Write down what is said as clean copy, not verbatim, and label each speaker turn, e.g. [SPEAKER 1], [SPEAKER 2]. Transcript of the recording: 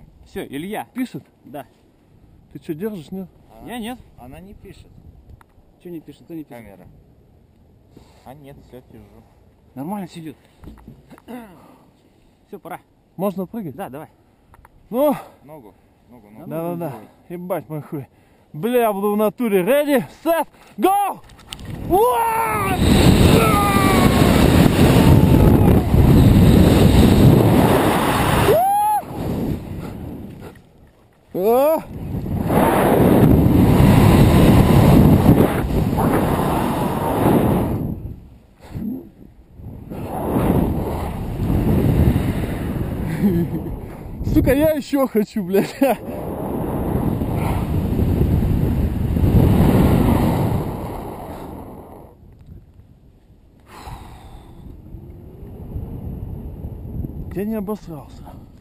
[SPEAKER 1] Все, Илья.
[SPEAKER 2] Пишет?
[SPEAKER 1] Да.
[SPEAKER 2] Ты что, держишь, нет?
[SPEAKER 1] Я нет.
[SPEAKER 3] Она не пишет.
[SPEAKER 1] Что не пишет? Кто не пишет?
[SPEAKER 3] Камера. А нет, все, держу.
[SPEAKER 1] Нормально сидит. Все, пора.
[SPEAKER 2] Можно прыгать?
[SPEAKER 1] Да, давай.
[SPEAKER 2] Ну,
[SPEAKER 3] Ногу.
[SPEAKER 2] да. Ебать мой хуй. Бля, я буду в натуре. Ready, set, go! What? Сука, я еще хочу, блядь. Я не обосрался.